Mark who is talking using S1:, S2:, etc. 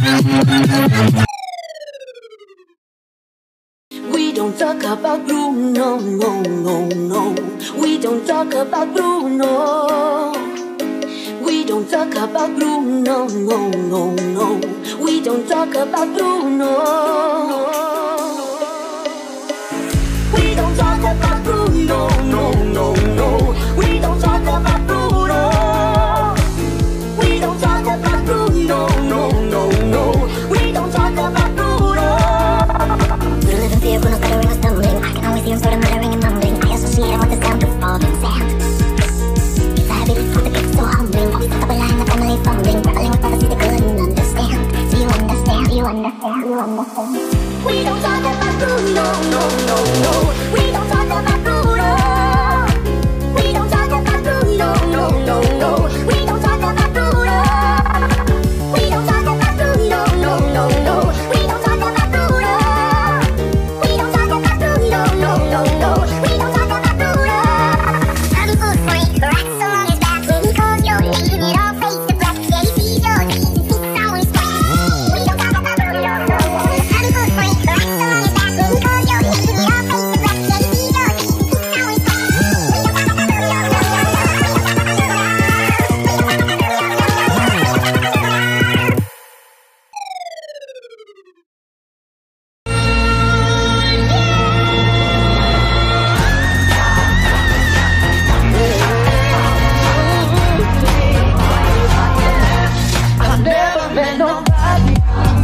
S1: We don't talk about Bruno, no, no, no. We don't talk about Bruno. We don't talk about Bruno, no, no, no. We don't talk about Bruno. We don't talk about Bruno, no, no, no. We don't talk about Bruno. We don't talk about Bruno, no, no, no. We don't talk about Bruno. We don't live in fear, Bruno's stuttering or stumbling. I can always hear him sort of muttering and mumbling. I associate him with the sound of falling sand. He's a heavy lift with a gift so humbling. Always stuck up a line, the family fumbling. Grappling with prophecy they couldn't understand. Do you understand? You understand? You understand? We don't talk about Bruno, no, no, no. We don't talk about Bruno. We don't talk about Bruno, no, no, no. We don't talk about Bruno. We don't talk about Bruno, no, no, no. We don't talk about Bruno. We don't talk about Bruno, no, no, no. We don't talk about Bruno. I'm good for it, right? So long as that's when he calls your name, it all fades to black. Yeah, he sees your face and speaks out his way. We don't talk about Bruno, no, no. I'm good for it, right? So long as that's when he calls your name, it all fades to black. Yeah, he sees your face and speaks out his way. We don't talk about Bruno, no, no, no. We don't talk about Bruno. We don't talk about Bruno. We don't talk about Bruno. I've never met nobody